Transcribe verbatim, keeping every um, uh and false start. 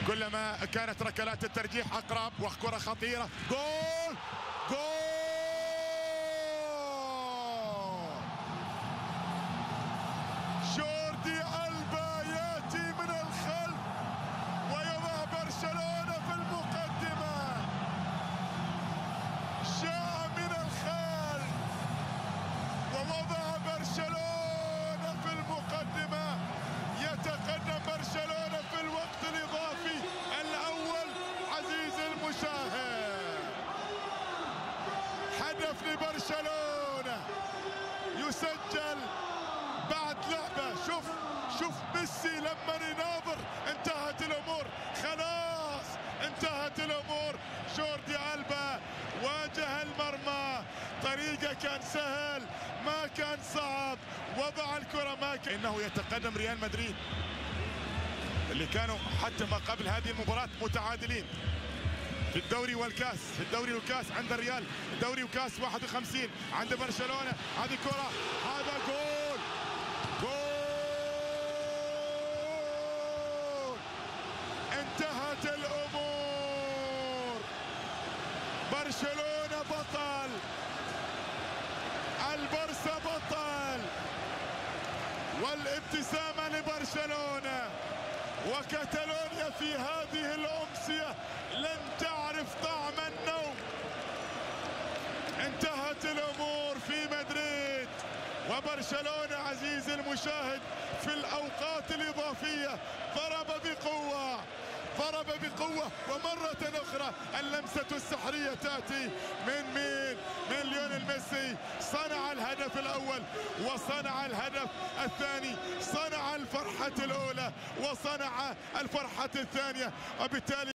كلما كانت ركلات الترجيح أقرب وكرة خطيرة. جول جول جوردي ألبا يأتي من الخلف ويضع برشلونة في المقدمة. جاء من الخلف ووضع برشلونة في المقدمة. يتقدم برشلونة في الوقت الإضافي الأول. عزيزي المشاهد، هدف لبرشلونة يسجل بعد لعبة. شوف شوف ميسي لما يناظر انتهت الأمور، خلاص انتهت الأمور. جوردي ألبا واجه المرمى، طريقه كان سهل ما كان صعب، وضع الكرة ما كان. إنه يتقدم ريال مدريد اللي كانوا حتى ما قبل هذه المباراة متعادلين في الدوري والكاس. في الدوري والكاس عند الريال، الدوري وكاس واحد وخمسين عند برشلونة. هذه كرة، هذا جول جول. انتهت الأمور. برشلونة بطل، البرسا بطل، والابتسامة لبرشلونة. وكتالونيا في هذه الأمسية لن تعرف طعم النوم. انتهت الأمور في مدريد، وبرشلونة عزيزي المشاهد في الأوقات الإضافية ضرب بقوة، ضرب بقوة. ومرة أخرى اللمسة السحرية تأتي من مين؟ من ليونيل ميسي. صنع الهدف الأول وصنع الهدف الثاني، صنع الفرحة الأولى وصنع الفرحة الثانية، وبالتالي